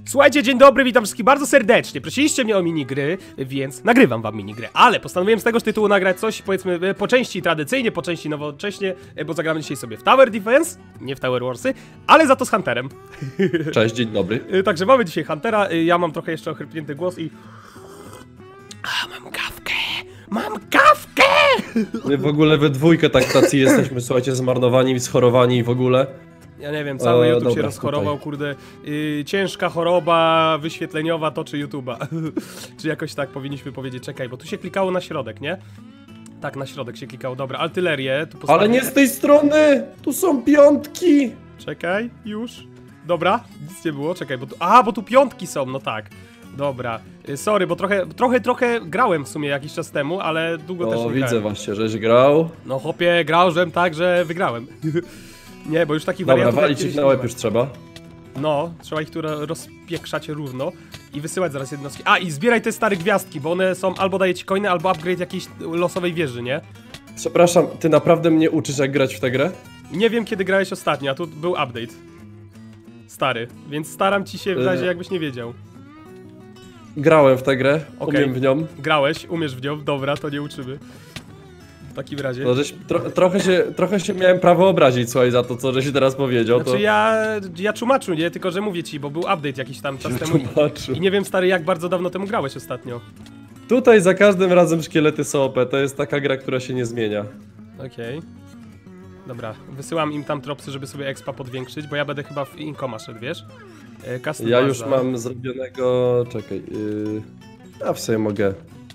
Słuchajcie, dzień dobry, witam wszystkich bardzo serdecznie. Prosiliście mnie o minigry, więc nagrywam wam minigrę. Ale postanowiłem z tegoż tytułu nagrać coś, powiedzmy, po części tradycyjnie, po części nowocześnie, bo zagramy dzisiaj sobie w Tower Defense, nie w Tower Warsy, ale za to z Hunterem. Cześć, dzień dobry. Także mamy dzisiaj Huntera, ja mam trochę jeszcze ochrypnięty głos i... mam kawkę! Mam kawkę! My w ogóle we dwójkę tak tacy jesteśmy, słuchajcie, zmarnowani, schorowani i w ogóle. Ja nie wiem, cały YouTube dobra, się rozchorował, tutaj. kurde. Ciężka choroba wyświetleniowa toczy YouTube'a. Czy jakoś tak powinniśmy powiedzieć. Czekaj, bo tu się klikało na środek, nie? Tak, na środek się klikało. Dobra, artylerię tu postawię. Ale nie z tej strony! Tu są piątki! Czekaj, już. Dobra, nic nie było, czekaj, bo tu... A, bo tu piątki są, no tak. Dobra, sorry, bo trochę grałem w sumie jakiś czas temu, ale długo też nie widzę grałem. właśnie, żeś grał. No chłopie, grałem tak, że wygrałem. Nie, bo już takich Dobra, wariantów... walić ich na łeb już trzeba. No, trzeba ich tu rozpiekrzać równo i wysyłać zaraz jednostki. A, i zbieraj te stare gwiazdki, bo one są albo daje ci coiny, albo upgrade jakiejś losowej wieży, nie? Przepraszam, ty naprawdę mnie uczysz jak grać w tę grę? Nie wiem kiedy grałeś ostatnio, a tu był update. Stary, więc staram ci się w razie jakbyś nie wiedział. Grałem w tę grę, Okej. umiem w nią. Grałeś, umiesz w nią, dobra, to nie uczymy. W takim razie. No, żeś, trochę się miałem prawo obrazić, słuchaj, za to, co żeś teraz powiedział. Znaczy to... ja tłumaczu, nie? Tylko że mówię ci, bo był update jakiś tam czas temu Tłumaczu. i nie wiem stary jak bardzo dawno temu grałeś ostatnio. Tutaj za każdym razem szkielety są OP, to jest taka gra, która się nie zmienia. Okej. Dobra, wysyłam im tam tropsy, żeby sobie expa podwiększyć, bo ja będę chyba w Incoma szedł, wiesz? Custom Ja baza. już mam zrobionego... czekaj... Ja w sobie mogę...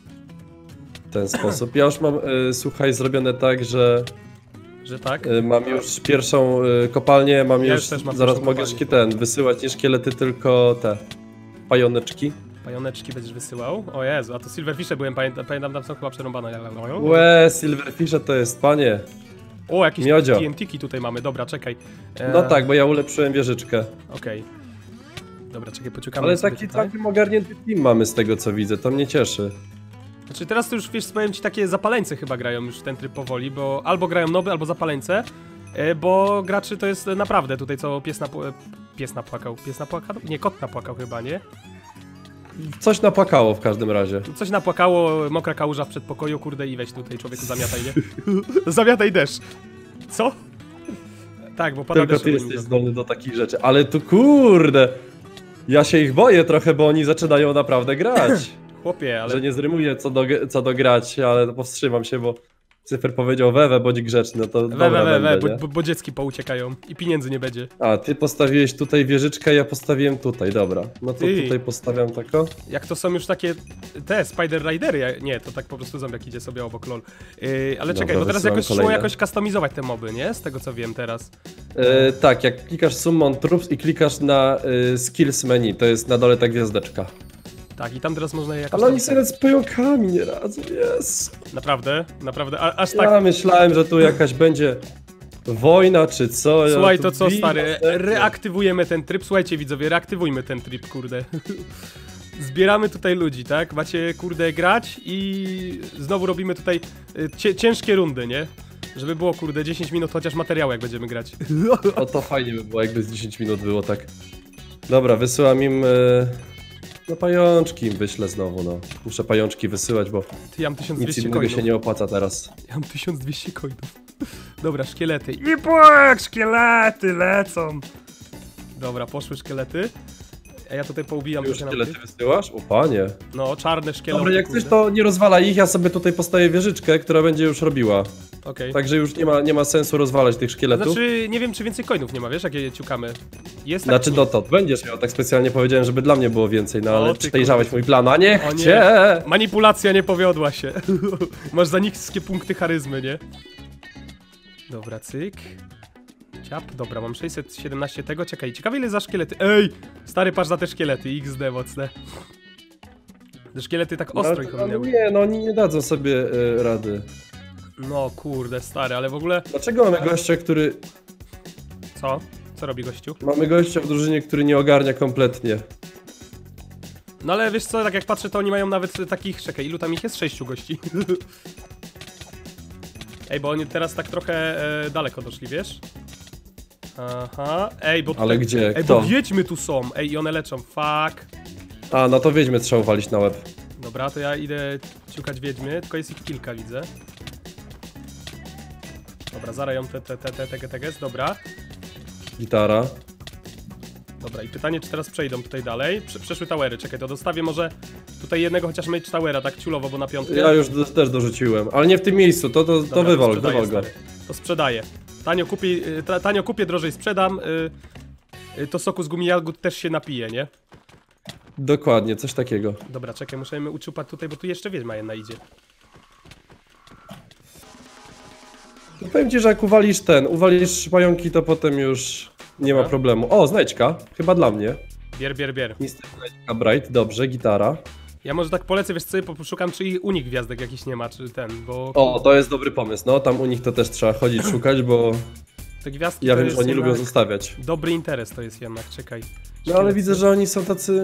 w ten sposób. Ja już mam, słuchaj, zrobione tak, że... Że tak? mam już pierwszą kopalnię, mam Ja już... już też mam zaraz pierwszą mogę kopalnię. wysyłać nie szkielety, tylko te... pajoneczki. Pajoneczki będziesz wysyłał? O Jezu, a to Silverfishe byłem, pamiętam tam są chyba przerąbane. Łe, Silverfishe to jest, panie. O, jakieś Miodzio. TNT-ki tutaj mamy, dobra, czekaj. No tak, bo ja ulepszyłem wieżyczkę. Okej. Dobra, czekaj, pociukamy Ale sobie taki tutaj. całkiem ogarnięty team mamy z tego, co widzę, to mnie cieszy. Znaczy teraz to już, wiesz, powiem ci, takie zapaleńce chyba grają już w ten tryb powoli, bo albo grają noby, albo zapaleńce, bo graczy to jest naprawdę tutaj, co pies napłakał? Pies napłakał? Nie, kot napłakał chyba, nie? Coś napłakało w każdym razie. Coś napłakało, mokra kałuża w przedpokoju, kurde, i weź tutaj człowieku zamiataj, nie? Zamiataj deszcz. Co? Tak, bo pada Tylko deszcz. ty jesteś zdolny do takich rzeczy, ale tu kurde! Ja się ich boję trochę, bo oni zaczynają naprawdę grać. Chłopie, ale... Że nie zrymuję co do grać, ale powstrzymam się, bo Cyfer powiedział wewe, bądź grzeczny, no to dobra będę, nie? bo dziecki pouciekają i pieniędzy nie będzie. A, ty postawiłeś tutaj wieżyczkę, ja postawiłem tutaj, dobra. No to Ty. tutaj postawiam tako. Jak to są już takie te Spider Ridery, nie, to tak po prostu zombiak idzie sobie obok, lol. Ale czekaj, Dobra, bo teraz wysyłam jakoś szło kolejne. jakoś customizować te moby, nie? Z tego co wiem teraz. Tak, jak klikasz Summon Troops i klikasz na Skills menu, to jest na dole ta gwiazdeczka. Tak, i tam teraz można je jakoś... Ale tam- oni sobie z pająkami nie radzą, jest. Naprawdę, aż tak... Ja myślałem, że tu jakaś będzie wojna czy co. Słuchaj, ja to tu co biję stary, serce. reaktywujemy ten tryb, słuchajcie widzowie, reaktywujmy ten tryb, kurde. Zbieramy tutaj ludzi, tak? Macie, kurde, grać i znowu robimy tutaj ciężkie rundy, nie? Żeby było, kurde, 10 minut chociaż materiału, jak będziemy grać. O, to fajnie by było, jakby z 10 minut było tak. Dobra, wysyłam im... No pajączki im wyślę znowu, no. Muszę pajączki wysyłać, bo Ty, ja mam nic 1200 innego coinów. się nie opłaca teraz. Ja mam 1200 coinów. Dobra, szkielety. I płak, szkielety lecą. Dobra, poszły szkielety. A ja tutaj poubijam Już trochę szkielety nam tych. wysyłasz? O panie. No, czarne szkielety. Dobra, jak kurde. chcesz to nie rozwalaj ich, ja sobie tutaj postawię wieżyczkę, która będzie już robiła. Okej. Także już nie ma sensu rozwalać tych szkieletów. Znaczy, nie wiem czy więcej coinów nie ma, wiesz, jak je ciukamy. Jest tak, Znaczy czy no to będziesz miał, tak specjalnie powiedziałem, żeby dla mnie było więcej, no O, ale ty przejrzałeś kurde. mój plan, a nie O nie. chcę! Manipulacja nie powiodła się. Masz za niskie punkty charyzmy, nie? Dobra, cyk. Ciap, dobra, mam 617 tego, czekaj, ciekawe ile za szkielety. Ej! Stary, patrz za te szkielety, XD mocne. Te szkielety tak ostro ich No, ominęły. nie, no oni nie dadzą sobie rady. No kurde, stary, ale w ogóle... Dlaczego mamy gościa, który... Co? Co robi gościu? Mamy gościa w drużynie, który nie ogarnia kompletnie. No ale wiesz co, tak jak patrzę, to oni mają nawet takich... Czekaj, ilu tam ich jest? 6 gości. Ej, bo oni teraz tak trochę daleko doszli, wiesz? Aha, ej, bo tutaj... Ale gdzie? Ej, Kto? bo wiedźmy tu są, ej, i one leczą, fuck. A, no to wiedźmy trzeba uwalić na łeb. Dobra, to ja idę ciukać wiedźmy, tylko jest ich kilka, widzę. Dobra, zarają te, dobra. Gitara. Dobra, i pytanie, czy teraz przejdą tutaj dalej? Przeszły towery, czekaj, to dostawię może tutaj jednego chociaż mage towera, tak ciulowo, bo na piątkę. Ja już też dorzuciłem, ale nie w tym miejscu, to Dobra, wywal sprzedaję, go. stary. To sprzedaję. Tanio kupię, drożej sprzedam. To soku z gumi jagód też się napije, nie? Dokładnie, coś takiego. Dobra, czekaj, musimy uczupać tutaj, bo tu jeszcze wiedźma jedna idzie. No powiem ci, że jak uwalisz pająki, to potem już nie ma Dobra. problemu. O, znajdźka, chyba dla mnie. Bier. Mister Znajdźka Bright, dobrze, gitara. Ja może tak polecę, wiesz co, poszukam, czy ich unik gwiazdek jakiś nie ma, czy ten, bo... O, to jest dobry pomysł, no tam u nich to też trzeba chodzić, szukać, bo Te gwiazdki ja to wiem, jest że oni jednak lubią zostawiać. dobry interes to jest jednak, czekaj. No ale widzę, że oni są tacy...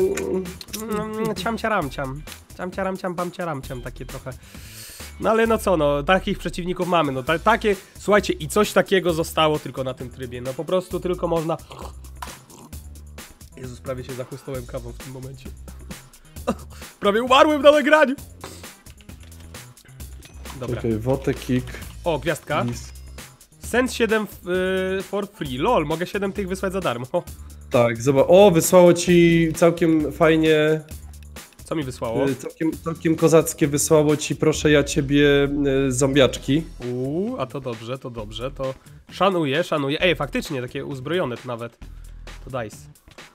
Ciam, bamciaramciam, takie trochę. No ale no co, no, takich przeciwników mamy, no takie, słuchajcie, i coś takiego zostało tylko na tym trybie, no po prostu tylko można... Jezus, prawie się zachłystałem kawą w tym momencie. Prawie umarłem na nagraniu! Dobra. Okej, Wote, Kick. O, gwiazdka. Send 7 for free. Lol, mogę 7 tych wysłać za darmo. Tak, zobacz. O, wysłało ci całkiem fajnie. Co mi wysłało? Całkiem kozackie wysłało ci, proszę ja ciebie, zombiaczki. A to dobrze, to szanuję. Ej, faktycznie, takie uzbrojone nawet. To dice.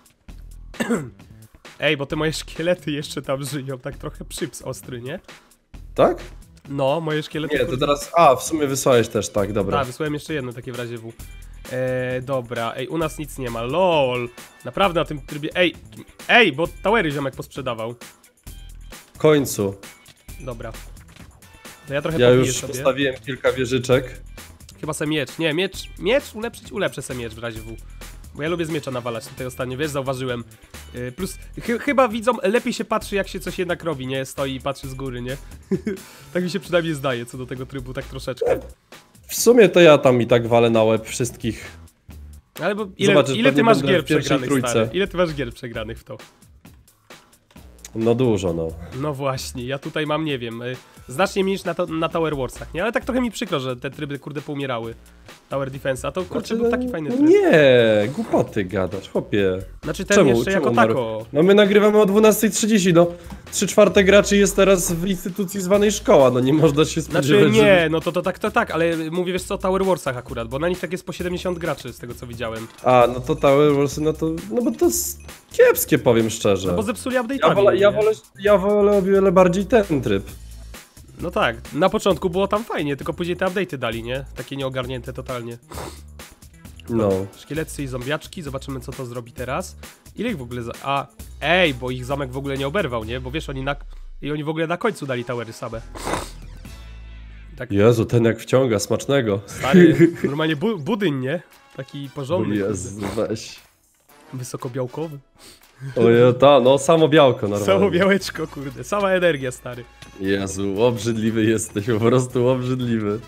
Ej, bo te moje szkielety jeszcze tam żyją, tak trochę przyps ostry, nie? Tak? No, moje szkielety... Nie, to teraz... A, w sumie wysłałeś też, tak, dobra. Tak, wysłałem jeszcze jedno takie w razie W. Dobra, ej, u nas nic nie ma, lol. Naprawdę na tym trybie... Ej, bo towery ziomek posprzedawał. W końcu. Dobra. To ja trochę Ja pobiję już sobie. postawiłem kilka wieżyczek. Chyba se miecz. Nie, miecz ulepszę se miecz w razie W. Bo ja lubię z miecza nawalać tutaj ostatnio, wiesz, zauważyłem. Plus, chyba widzom lepiej się patrzy, jak się coś jednak robi, nie? Stoi i patrzy z góry, nie? Tak mi się przynajmniej zdaje, co do tego trybu, tak troszeczkę. W sumie to ja tam i tak walę na łeb wszystkich. Ale bo Zobaczysz, ile ty pewnie masz będę gier w pierwszej przegranych, trójce. stary? Ile ty masz gier przegranych w to? No dużo, no. No właśnie, ja tutaj mam, nie wiem, znacznie mniej niż na Tower Warsach, nie? Ale tak trochę mi przykro, że te tryby, kurde, poumierały. Tower Defense, a to, kurczę, był taki fajny tryb. Nie, głupoty gadasz, chłopie. Znaczy ten jeszcze jako umarł? tako. No my nagrywamy o 12:30, no. 3/4 graczy jest teraz w instytucji zwanej szkoła, no nie można się spodziewać, Znaczy nie, że... no to tak, ale mówię, wiesz co, o Tower Warsach akurat, bo na nich tak jest po 70 graczy, z tego co widziałem. A, no to Tower Wars, no to... No bo to jest kiepskie, powiem szczerze. No bo zepsuli update'ami. Ja wolę o wiele bardziej ten tryb. No tak, na początku było tam fajnie, tylko później te update'y dali, nie? Takie nieogarnięte totalnie. No. Szkieletsy i zombiaczki, zobaczymy co to zrobi teraz. Ile ich w ogóle ej, bo ich zamek w ogóle nie oberwał, nie? Bo wiesz, oni w ogóle na końcu dali towery same. Tak, Jezu, ten jak wciąga, smacznego. stary, normalnie budyń, nie? Taki porządny, Jezu, weź. wysokobiałkowy. Oje, no samo białko normalnie. Samo białeczko, kurde, sama energia, stary. Jezu, obrzydliwy jesteś, po prostu obrzydliwy.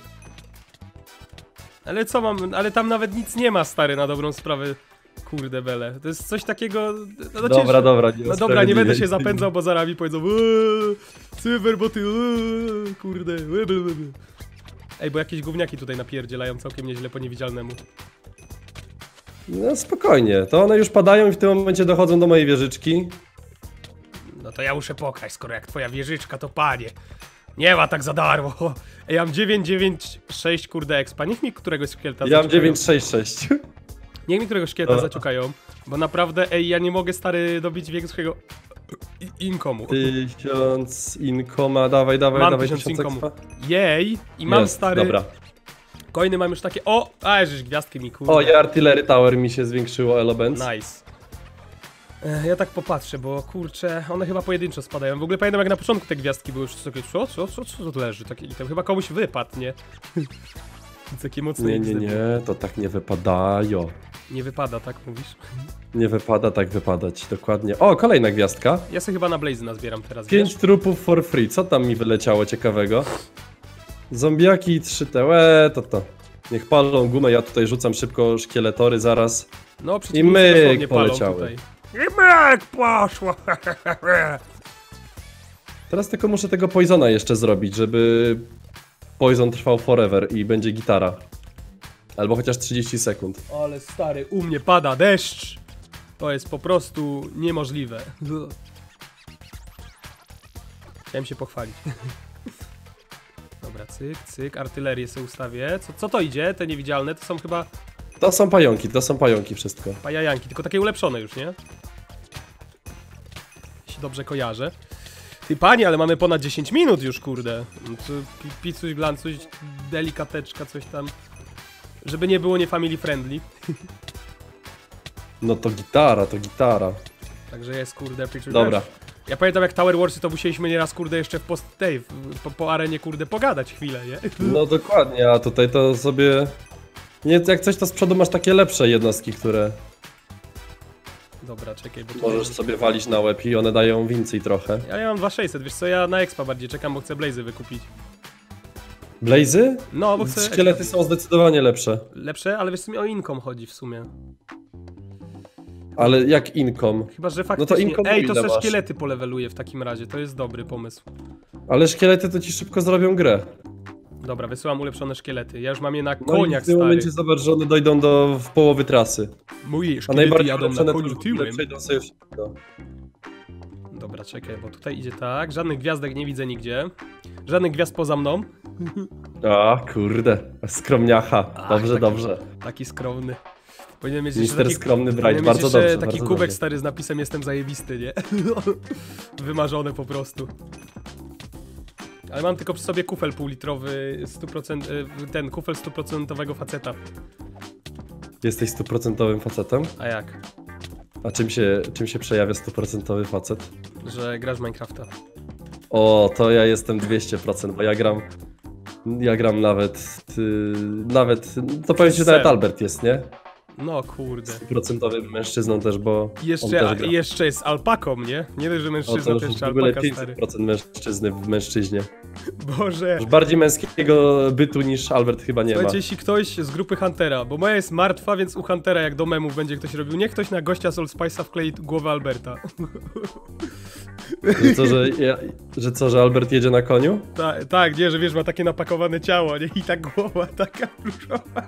Ale co mam, ale tam nawet nic nie ma, stary, na dobrą sprawę. Kurde bele, to jest coś takiego... No, Dobra, No dobra, nie będę się zapędzał, bo zaraz mi powiedzą cyberboty, kurde. Ej, bo jakieś gówniaki tutaj napierdzielają całkiem nieźle po niewidzialnemu. No spokojnie, to one już padają i w tym momencie dochodzą do mojej wieżyczki. No to ja muszę pokraść, skoro jak twoja wieżyczka, to panie. Nie ma tak za darmo. Ej, ja mam 996, kurde, expa. Niech mi któregoś szkieleta Ja mam zaciukają. 966. Niech mi któregoś szkieleta zaciukają. Bo naprawdę, ej, ja nie mogę, stary, dobić większego inkomu. 1000 inkoma, dawaj, Mam 1000 inkomu. expa. Jej, i mam, Jest, stary... dobra. Coiny mam już takie... O! A, żeś gwiazdki mi, kurde. O, i Artillery Tower mi się zwiększyło, element. Nice. Ja tak popatrzę, bo kurczę, one chyba pojedynczo spadają. W ogóle pamiętam, jak na początku te gwiazdki były już takie, co tu leży? Taki item. Chyba komuś wypadł, nie? Takie mocne Nie, to tak nie wypadają. Nie wypada, tak mówisz? Nie wypada tak wypadać, dokładnie. O, kolejna gwiazdka. Ja sobie chyba na Blazy nazbieram teraz, 5 wiesz? trupów for free, co tam mi wyleciało ciekawego? Zombiaki i 3 to. Niech palą gumę, ja tutaj rzucam szybko szkieletory zaraz. No, I myk dosłownie palą poleciały. tutaj. I myk poszło! Teraz tylko muszę tego poisona jeszcze zrobić, żeby poison trwał forever i będzie gitara. Albo chociaż 30 sekund. Ale stary, u mnie pada deszcz. To jest po prostu niemożliwe. Chciałem się pochwalić. Dobra, cyk, cyk, artylerię sobie ustawię. Co to idzie? Te niewidzialne to są chyba To są pająki wszystko. pajajanki, tylko takie ulepszone już, nie? Jeśli dobrze kojarzę. Ty panie, ale mamy ponad 10 minut już, kurde. Picuś, glancuś, delikateczka, coś tam. Żeby nie było nie family friendly. No to gitara. Także jest, kurde, picuś. Dobra. Ja pamiętam jak Tower Warsy to musieliśmy nieraz, kurde, jeszcze w po arenie, kurde, pogadać chwilę, nie? No dokładnie, a tutaj to sobie... Nie, jak coś to z przodu masz takie lepsze jednostki, które Dobra, czekaj, bo tu możesz sobie walić na łeb i one dają więcej trochę. Ja mam 2600, wiesz co, ja na expa bardziej czekam, bo chcę blazy wykupić. Blazy? No, bo chcę... Szkielety są zdecydowanie lepsze. Lepsze, ale wiesz co, mi o income chodzi w sumie. Ale jak income? Chyba, że faktycznie... No to income Ej, to ile se masz? szkielety poleweluję w takim razie, to jest dobry pomysł. Ale szkielety to ci szybko zrobią grę. Dobra, wysyłam ulepszone szkielety. Ja już mam je na No i koniach, w tym stary. momencie zobacz, że one dojdą w połowy trasy. Moje A szkielety najbardziej jadą na ulepszone koniu to tyłem. przejdą sobie wszystko. Dobra, czekaj, bo tutaj idzie tak. Żadnych gwiazdek nie widzę nigdzie. Żadnych gwiazd poza mną. A, kurde. Skromniacha. Dobrze. Taki skromny. Powinien mieć Mister taki, skromny Bright, powinien mieć bardzo jeszcze dobrze. taki bardzo kubek dobrze. stary z napisem jestem zajebisty, nie? Wymarzony po prostu. Ale mam tylko przy sobie kufel półlitrowy, 100%, ten kufel 100% faceta. Jesteś 100% facetem? A jak? A czym się przejawia 100% facet? Że grasz w Minecrafta. O, to ja jestem 200%, bo ja gram nawet, to powiem ci, że nawet Albert jest, nie? No kurde. 100% mężczyzną też, bo on Jeszcze, też gra. jeszcze jest alpaką, nie? Nie dość, że O, mężczyzna, to to już jeszcze w ogóle alpaka, stary. 500% mężczyzny w mężczyźnie. Boże. Już bardziej męskiego bytu niż Albert chyba nie ma. Słuchajcie, jeśli ktoś z grupy Huntera, bo moja jest martwa, więc u Huntera jak do memów będzie ktoś robił, niech ktoś na gościa z Old Spice'a wklei głowę Alberta. Że Albert jedzie na koniu? Tak, nie, że wiesz, ma takie napakowane ciało, nie? I ta głowa taka różowa.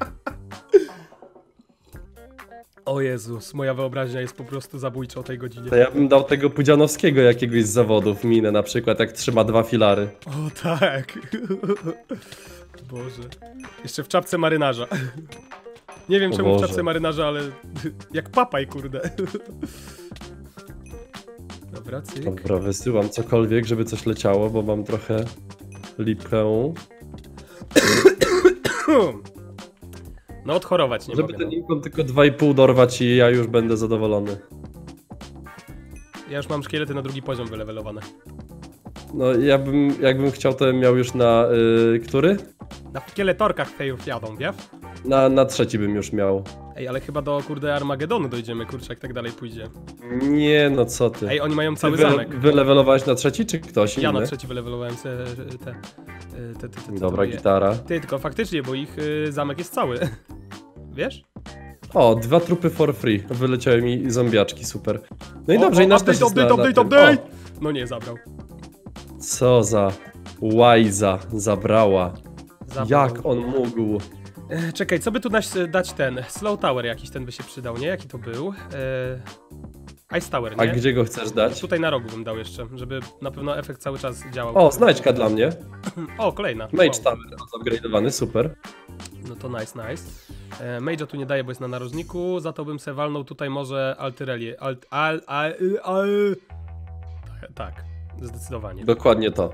O Jezus, moja wyobraźnia jest po prostu zabójcza o tej godzinie. To ja bym dał tego Pudzianowskiego jakiegoś z zawodów, minę na przykład, jak trzyma 2 filary. O tak. Boże. Jeszcze w czapce marynarza. Nie wiem O czemu w Boże. czapce marynarza, ale jak papaj, kurde. Dobra, cyk. Dobra, wysyłam cokolwiek, żeby coś leciało, bo mam trochę lipkę. No odchorować nie Żeby mogę. ten No. income tylko 2,5 dorwać i ja już będę zadowolony. Ja już mam szkielety na drugi poziom wylewelowane. No jakbym chciał, to bym miał już na który? Na szkieletorkach tej już jadą, wiesz? Na trzeci bym już miał. Ej, ale chyba do kurde Armagedonu dojdziemy, kurczę, jak tak dalej pójdzie. Nie, no co ty. Ej, oni mają Ty cały zamek. wylewelowałeś na trzeci, czy ktoś inny? Ja na trzeci wylewelowałem te Dobra, drugie. gitara. Ty, tylko faktycznie, bo ich zamek jest cały. Wiesz? O, 2 trupy for free. Wyleciały mi zombiaczki, super. No i O, dobrze, i nasz też jest update! No nie, zabrał. Co za łajza zabrała. Zabrał. Jak on mógł? Czekaj, co by tu dać ten? Slow Tower jakiś ten by się przydał, nie? Jaki to był? Ice Tower, A nie? gdzie go chcesz dać? Tutaj na rogu bym dał jeszcze, żeby na pewno efekt cały czas działał. O, znajdźka dla mnie. O, kolejna. Mage Wow. Tower, upgrade'owany, super. No to nice. Mage'a tu nie daje, bo jest na narożniku, za to bym se walnął tutaj może Altyrelię. Tak, zdecydowanie. Dokładnie to.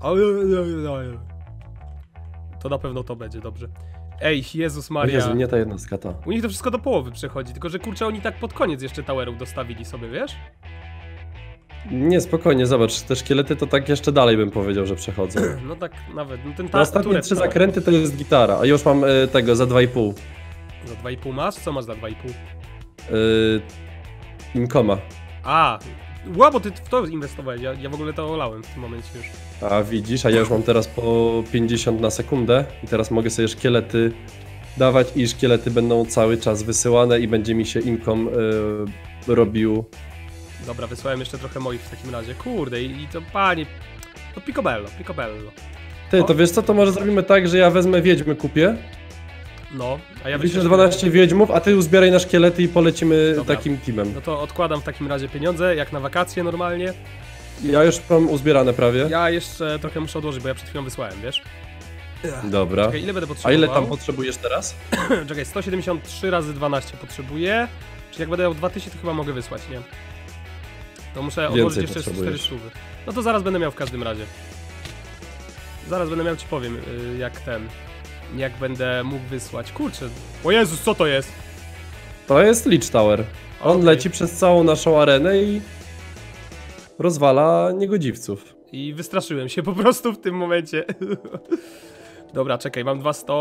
To na pewno to będzie, dobrze. Ej, Jezus O Maria. Jezu, nie ta jednostka ta. U nich to wszystko do połowy przechodzi, tylko że kurczę oni tak pod koniec jeszcze towerów dostawili sobie, wiesz? Nie, spokojnie, zobacz, te szkielety to tak jeszcze dalej bym powiedział, że przechodzą. No tak nawet, no ten Na ostatnie turret 3 to- zakręty to jest gitara, a już mam tego za 2,5. Za 2,5 masz? Co masz za 2,5? Incoma. A, Ła, bo ty w to inwestowałeś, ja w ogóle to olałem w tym momencie już. A widzisz, a ja już mam teraz po 50 na sekundę i teraz mogę sobie szkielety dawać i szkielety będą cały czas wysyłane i będzie mi się inkom robił. Dobra, wysłałem jeszcze trochę moich w takim razie. Kurde, i to panie... To picobello. Ty, to wiesz co, to może zrobimy tak, że ja wezmę wiedźmy kupię. No, a ja Wyślę 12 wiedźmów, a ty uzbieraj na szkielety i polecimy Dobra. takim teamem. No to odkładam w takim razie pieniądze, jak na wakacje normalnie. Ja już mam uzbierane prawie. Ja jeszcze trochę muszę odłożyć, bo ja przed chwilą wysłałem, wiesz? Dobra. Czekaj, ile będę A potrzebował? ile tam potrzebujesz teraz? Czekaj, 173 razy 12 potrzebuję. Czyli jak będę miał 2000, to chyba mogę wysłać, nie? To muszę odłożyć jeszcze 400. No to zaraz będę miał w każdym razie. Zaraz będę miał, ci powiem, jak będę mógł wysłać. Kurczę, o Jezus, co to jest? To jest Lich Tower. On Okej. leci przez całą naszą arenę i rozwala niegodziwców. I wystraszyłem się po prostu w tym momencie. Dobra, czekaj, mam 200.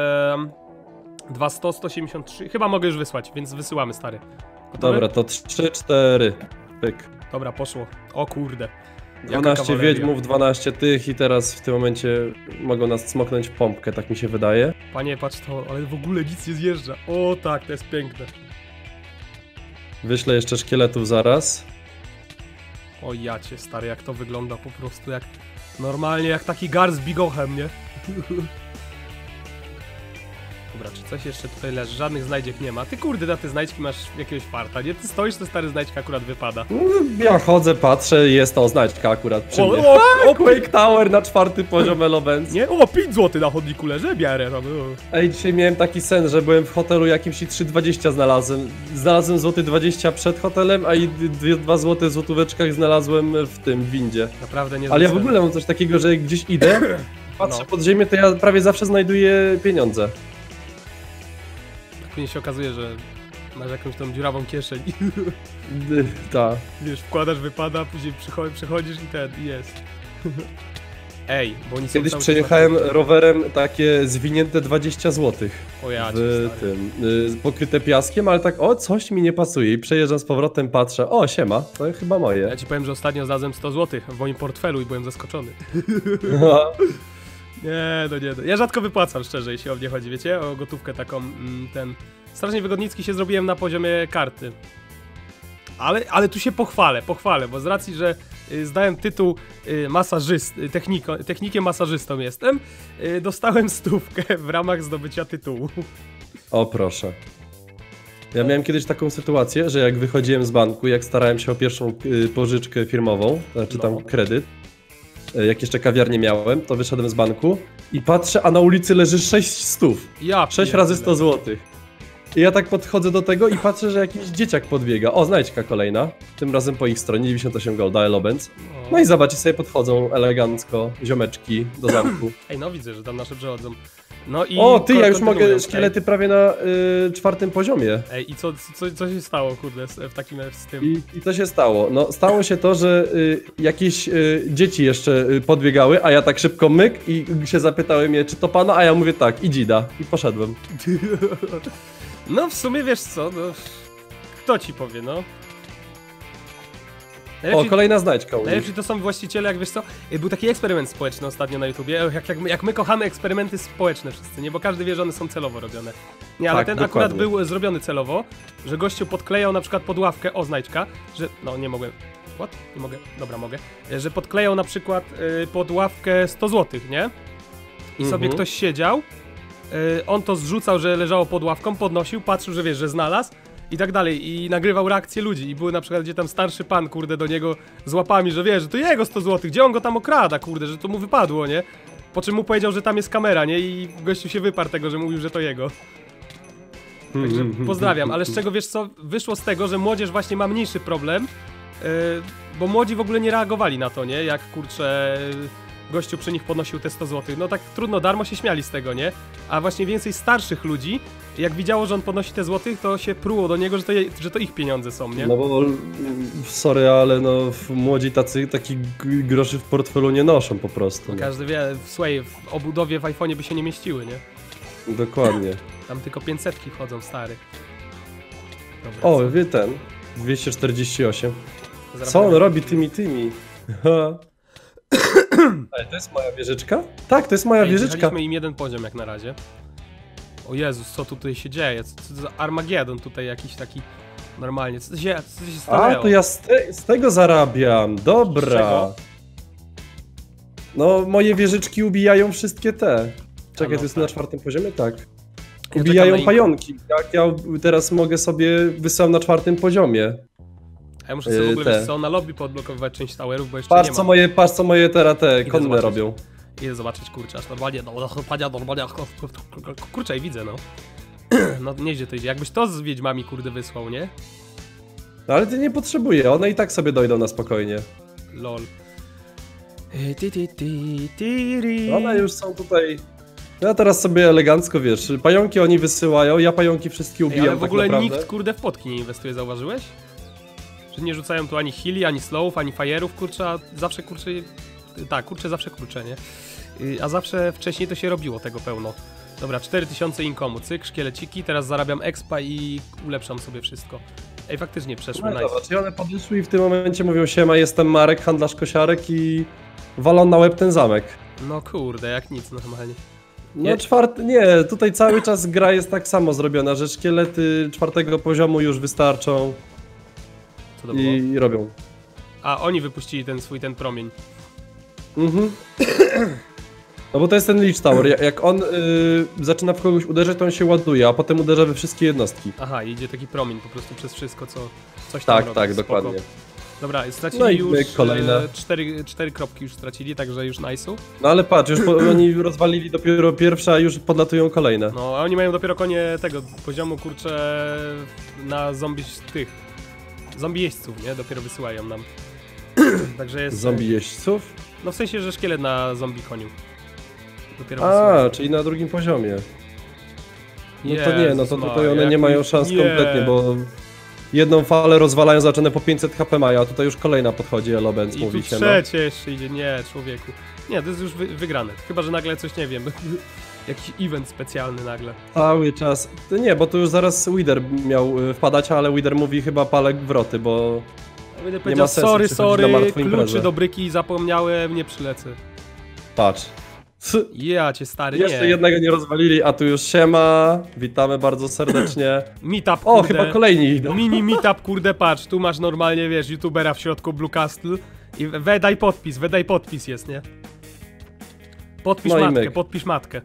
200, 173. Chyba mogę już wysłać, więc wysyłamy, stary. Gotowy? Dobra, to 3, 4. Pyk. Dobra, poszło. O kurde. Jaka 12 kawaleria. wiedźmów, 12 tych i teraz w tym momencie mogą nas smoknąć pompkę, tak mi się wydaje. Panie, patrz to, ale w ogóle nic nie zjeżdża. O tak, to jest piękne. Wyślę jeszcze szkieletów zaraz. O jacie, stary, jak to wygląda po prostu jak... Normalnie jak taki gar z bigochem, nie? Dobra, czy coś jeszcze tutaj leży? Żadnych znajdziek nie ma. Ty kurde, na te znajdźki masz jakiegoś farta, nie? Ty stoisz, to stary znajdźka akurat wypada. Ja chodzę, patrzę, jest to znajdźka akurat przy mnie. O, Quake Tower na 4. poziom Elowens. nie? O, 5 zł na chodniku leży, biorę tam. Ej, dzisiaj miałem taki sen, że byłem w hotelu jakimś i 3,20 znalazłem. Znalazłem złoty 20 przed hotelem, a i 2 złote w złotóweczkach znalazłem w tym windzie. Naprawdę nie. Ale ja w ogóle mam coś takiego, że jak gdzieś idę, patrzę No. pod ziemię, to ja prawie zawsze znajduję pieniądze. Później się okazuje, że masz jakąś tą dziurawą kieszeń. Ta. Wiesz, wkładasz, wypada, później przychodzisz i jest. Ej, bo oni są Kiedyś cały czas przejechałem rowerem takie zwinięte 20 zł O ja cię, w stary. tym, pokryte piaskiem, ale tak, o, coś mi nie pasuje i przejeżdżam z powrotem, patrzę, o, siema, to chyba moje. Ja ci powiem, że ostatnio znalazłem 100 zł w moim portfelu i byłem zaskoczony. Nie, no nie, no. Ja rzadko wypłacam, szczerze, jeśli o mnie chodzi, wiecie? O gotówkę taką, Strasznie wygodnicki się zrobiłem na poziomie karty. Ale tu się pochwalę, bo z racji, że zdałem tytuł technikiem masażystą jestem, dostałem 100 w ramach zdobycia tytułu. O, proszę. Ja miałem kiedyś taką sytuację, że jak wychodziłem z banku, jak starałem się o pierwszą pożyczkę firmową, znaczy tam kredyt, jak jeszcze kawiarnię miałem, to wyszedłem z banku i patrzę, a na ulicy leży 6 stów. Ja 6 razy 100 zł. I ja tak podchodzę do tego i patrzę, że jakiś dzieciak podbiega. O, znajdźka kolejna. Tym razem po ich stronie 98 golda, Elowens. No i zobaczcie, sobie podchodzą elegancko ziomeczki do zamku. Ej, no widzę, że tam nasze przechodzą. No i O, ty, ja już mogę kontynuując, szkielety prawie na 4. poziomie. Ej, i co się stało, kurde, w takim z tym? I co się stało? No, stało się to, że jakieś dzieci jeszcze podbiegały, a ja tak szybko myk i się zapytałem je, czy to pana, a ja mówię tak, i dzida. I poszedłem. No w sumie wiesz co, no... Kto ci powie, no? O, kolejna znajdźka u nich. Najlepsi to są właściciele, jak wiesz co, był taki eksperyment społeczny ostatnio na YouTubie, jak my kochamy eksperymenty społeczne wszyscy, nie? Bo każdy wie, że one są celowo robione. Nie, ale Tak, ten dokładnie. akurat był zrobiony celowo, że gościu podklejał na przykład pod ławkę, o znajdźka, że... No, nie mogłem... What? Nie mogę? Dobra, mogę. Że podklejał na przykład pod ławkę 100 zł, nie? I sobie ktoś siedział, on to zrzucał, że leżało pod ławką, podnosił, patrzył, że wiesz, że znalazł i tak dalej, i nagrywał reakcje ludzi i były na przykład, gdzie tam starszy pan, kurde, do niego z łapami, że wie, że to jego 100 zł, gdzie on go tam okrada, kurde, że to mu wypadło, nie? Po czym mu powiedział, że tam jest kamera, nie? I gościu się wyparł tego, że mówił, że to jego. Także pozdrawiam, ale z czego, wiesz co, wyszło z tego, że młodzież właśnie ma mniejszy problem, bo młodzi w ogóle nie reagowali na to, nie? Jak, kurczę... Gościu przy nich podnosił te 100 zł. No tak trudno, darmo się śmiali z tego, nie? A właśnie więcej starszych ludzi, jak widziało, że on podnosi te złotych, to się pruło do niego, że to ich pieniądze są, nie? No bo, sorry, ale no młodzi taki groszy w portfelu nie noszą po prostu. No. Każdy wie, słuchaj, w obudowie w iPhone'ie by się nie mieściły, nie? Dokładnie. Tam tylko 500 chodzą, stary. Dobra, O, co? wie ten, 248. Co on robi tymi? Ej, to jest moja wieżyczka? Tak, to jest moja wieżyczka. Zjechaliśmy im jeden poziom jak na razie. O Jezus, co tutaj się dzieje? Co za Armagedon tutaj jakiś taki normalnie. Co się stanęło? A, to ja z tego zarabiam. Dobra. Z czego? No, moje wieżyczki ubijają wszystkie te. Czekaj, no to jest tak. na 4. poziomie? Tak. Ja Ubijają czekam na pająki. Jak ja teraz mogę sobie wysyłam na 4. poziomie. A ja muszę sobie w ogóle, te. wiesz co, na lobby podblokowywać część towerów, bo jeszcze Patrz nie co mam. moje teraz te Idę konne zobaczyć. robią. Idę zobaczyć, kurczę, aż normalnie, normalnie, kurczę i widzę, no. No nieźle to idzie, jakbyś to z wiedźmami, kurde, wysłał, nie? No, ale ty nie potrzebuję, one i tak sobie dojdą na spokojnie. Lol. One już są tutaj. Ja teraz sobie elegancko, wiesz, pająki oni wysyłają, ja pająki wszystkie Ej, ubijam ale w tak ogóle naprawdę. nikt, kurde, w potki nie inwestuje, zauważyłeś? Że nie rzucają tu ani heali, ani slowów, ani fire'ów, kurczę, a zawsze, kurczę... Tak, kurczę, zawsze kurczę, nie? A zawsze wcześniej to się robiło tego pełno. Dobra, 4000 inkomu, cyk, szkieleciki, teraz zarabiam expa i ulepszam sobie wszystko. Ej, faktycznie przeszły, No nice. dobra, czyli one podeszły i w tym momencie mówią: siema, jestem Marek, handlarz kosiarek i walą na łeb ten zamek. No kurde, jak nic normalnie. No Nie. nie, tutaj cały czas gra jest tak samo zrobiona, że szkielety 4. poziomu już wystarczą Co to było? i robią. A, oni wypuścili ten promień. Mhm. No bo to jest ten Lich Tower, jak on zaczyna w kogoś uderzać, to on się ładuje, a potem uderza we wszystkie jednostki. Aha, idzie taki promień po prostu przez wszystko, co coś tam Tak, robi. tak, Spoko. dokładnie. Dobra, stracili No i już kolejne. 4 kropki już stracili, także już nice'u. No ale patrz, już oni rozwalili dopiero pierwsze, a już podlatują kolejne. No, a oni mają dopiero konie tego poziomu, kurczę, na zombie tych. Zombie jeźdźców, nie? Dopiero wysyłają nam. Także jest... Zombie jeźdźców? No w sensie, że szkielet na zombie koniu. Dopiero A, wysyłają. czyli na 2. poziomie. No to Jezus nie, no to tutaj Maria, one nie jak mają mi- szans nie. kompletnie, bo jedną falę rozwalają, zaczynę po 500 HP mają, a tutaj już kolejna podchodzi, Elobens I tu mówi się. trzecie jeszcze idzie, nie, człowieku. Nie, to jest już wygrane. Chyba, że nagle coś, nie wiem, jakiś event specjalny nagle. Cały czas. To nie, bo tu już zaraz Wither miał wpadać, ale Wither mówi chyba palek wroty, bo Będę ma powiedział, sensu sorry, przychodzić na martwą kluczy imprezę. do bryki zapomniałem, nie przylecę. patrz. Ja cię stary, Jeszcze nie. jednego nie rozwalili, a tu już siema. Witamy bardzo serdecznie. Meetup, O, kurde. chyba kolejni idą. Mini meetup, kurde, patrz, tu masz normalnie, wiesz, youtubera w środku Blue Castle i wydaj podpis jest, nie? Podpisz No i matkę, myk. podpisz matkę.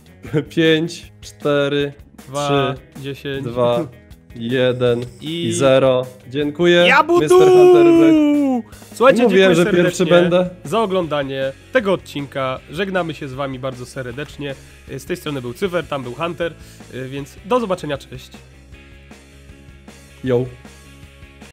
5, 4, 2, 3, 10. 2, 1 I- i 0. Dziękuję. Jabudu! Mr. Hunter. Słuchajcie, Mówiłem, dziękuję że pierwszy serdecznie będę. za oglądanie tego odcinka. Żegnamy się z wami bardzo serdecznie. Z tej strony był Cyfer, tam był Hunter, więc do zobaczenia, cześć. Yo.